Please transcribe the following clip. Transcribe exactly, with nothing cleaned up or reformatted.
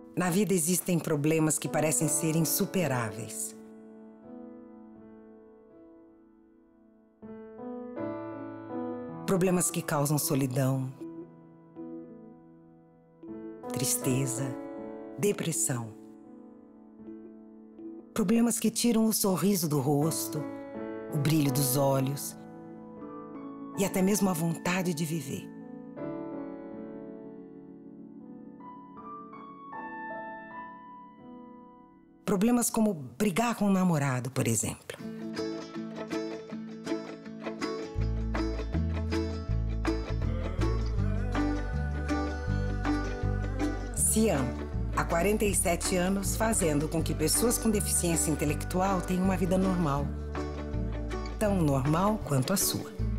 Na vida existem problemas que parecem ser insuperáveis. Problemas que causam solidão, tristeza, depressão. Problemas que tiram o sorriso do rosto, o brilho dos olhos e até mesmo a vontade de viver. Problemas como brigar com um namorado, por exemplo. Siam, há quarenta e sete anos, fazendo com que pessoas com deficiência intelectual tenham uma vida normal. Tão normal quanto a sua.